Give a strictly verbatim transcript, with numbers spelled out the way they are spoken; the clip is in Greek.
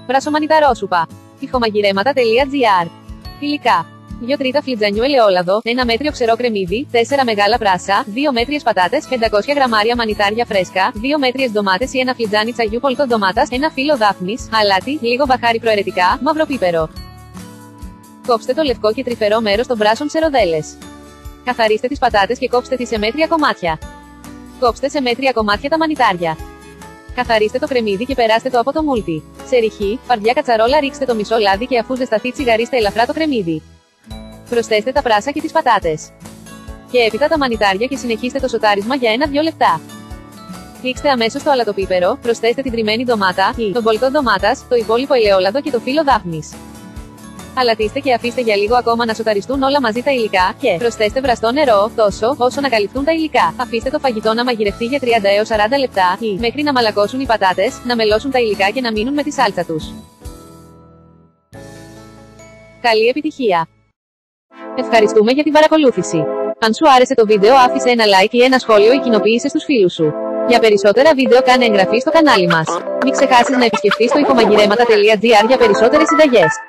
Βρασομανιταρόσουπα. Τυχομαγειρέματα.gr. Υλικά. δύο τρίτα φλιτζανιού ελαιόλαδο, ένα μέτριο ξερό κρεμμύδι, τέσσερα μεγάλα πράσα, δύο μέτριες πατάτες, πεντακόσια γραμμάρια μανιτάρια φρέσκα, δύο μέτριες ντομάτες ή ένα φλιτζάνι τσαγιού πολτό ντομάτας, ένα φύλλο δάφνης, αλάτι, λίγο μπαχάρι προαιρετικά, μαύρο πίπερο. Κόψτε το λευκό και τρυφερό μέρος των πράσων σε ροδέλες. Καθαρίστε τις πατάτες και κόψτε τις σε μέτρια κομμάτια. Κόψτε σε μέτρια κομμάτια τα μανιτάρια. Καθαρίστε το κρεμμύδι και περάστε το από το μούλτι. Σε ρηχή, φαρδιά κατσαρόλα ρίξτε το μισό λάδι και αφού ζεσταθεί τσιγαρίστε ελαφρά το κρεμμύδι. Προσθέστε τα πράσα και τις πατάτες. Και έπειτα τα μανιτάρια και συνεχίστε το σοτάρισμα για ένα με δύο λεπτά. Ρίξτε αμέσως το αλατοπίπερο, προσθέστε την τριμμένη ντομάτα ή τον πολτό ντομάτας, το υπόλοιπο ελαιόλαδο και το φύλλο δάφνης. Αλατίστε και αφήστε για λίγο ακόμα να σοταριστούν όλα μαζί τα υλικά και προσθέστε βραστό νερό, τόσο όσο να καλυφθούν τα υλικά. Αφήστε το φαγητό να μαγειρευτεί για τριάντα έως σαράντα λεπτά ή μέχρι να μαλακώσουν οι πατάτες, να μελώσουν τα υλικά και να μείνουν με τη σάλτσα τους. Καλή επιτυχία! Ευχαριστούμε για την παρακολούθηση. Αν σου άρεσε το βίντεο άφησε ένα like ή ένα σχόλιο ή κοινοποίησε στους φίλους σου. Για περισσότερα βίντεο κάνε εγγραφή στο κανάλι μας. Μην ξεχάσεις να επισκεφτείς το τυχομαγειρέματα.gr για περισσότερες συνταγές.